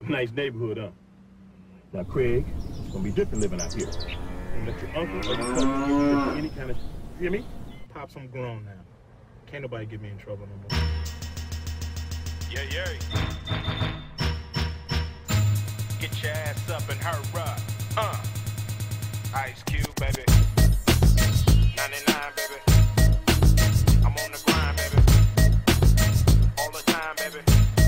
Nice neighborhood, huh? Now, Craig, it's gonna be different living out here. Don't let your uncle or your cousin get you into any kind of... You hear me? Pops, I'm grown now. Can't nobody get me in trouble no more. Yeah, yeah. Get your ass up and hurry up. Ice Cube, baby. 99, baby. I'm on the grind, baby. All the time, baby.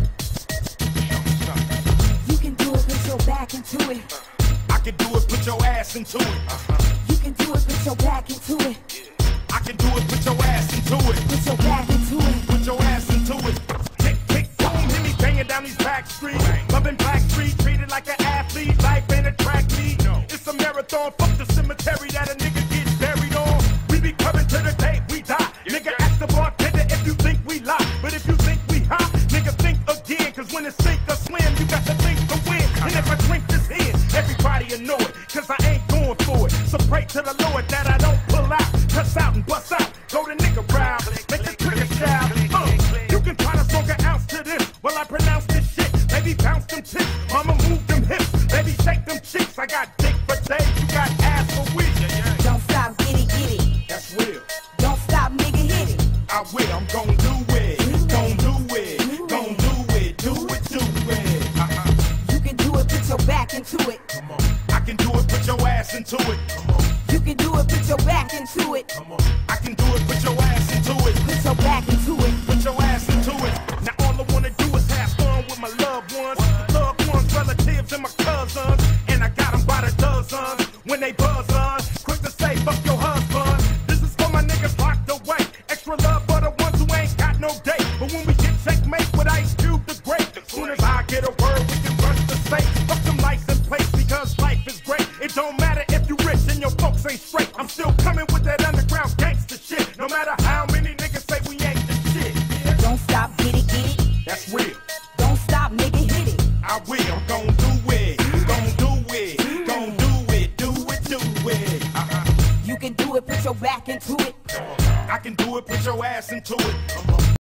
Show me something. You can do it, put your back into it. I can do it, put your ass into it. You can do it, put your back into it. I can do it, put your ass into it. Put your back into it. Put your ass into it. Tick, tick, boom, hit me banging down these back streets. Loving Black Street, treated like an athlete. Life ain't a track meet. It's a marathon, fuck the cemetery that a nigga gets buried on. We be coming to the day we die. Nigga, ask the bartender if you think we lie. But if you think we hot, nigga, think again. Cause when it's sink or swim, you got to think to win. And if I drink this in, everybody will know it. Cause I ain't going for it. So pray to the Lord that I don't pull out. Cuss out and bust out. Go to nigga round. Make the trigger shout. You can try to smoke an ounce to this. While I pronounce this shit. Baby, bounce them tits. Mama, move them hips. Baby, shake them cheeks. I got dick for days. You got ass for weeks. Don't stop, get it. That's real. Don't stop, nigga, hit it. I will. I'm gon' do it. Gon' do it. Gon' do it. Do it. Do it. You can do it, put your back into it. Come on. I can do it. Put your ass into it. Come on. You can do it, put your back into it. Come on. I can do it. Put your ass into it. Put your back into it. Put your ass into it. Now all I wanna do is have fun with my loved ones. Loved ones, relatives, and my cousins. And I got them by the dozens. When they buzz on, quick to say, fuck your husband. This is for my niggas locked away. Extra love for the ones who ain't got no date. But when we get checkmate with Ice Cube the Great, as soon as I get a word, we can rush the safe. Fuck them license plates because life is great. It don't matter if you rich and your folks ain't straight. I'm still coming with that underground gangster shit. No matter how many niggas say we ain't the shit. Don't stop, get it. That's real. Don't stop, nigga, hit it. I will. I'm gon' do it. Gon' do it. Gon' do it. Do it. Do it. You can do it, put your back into it. I can do it. Put your ass into it.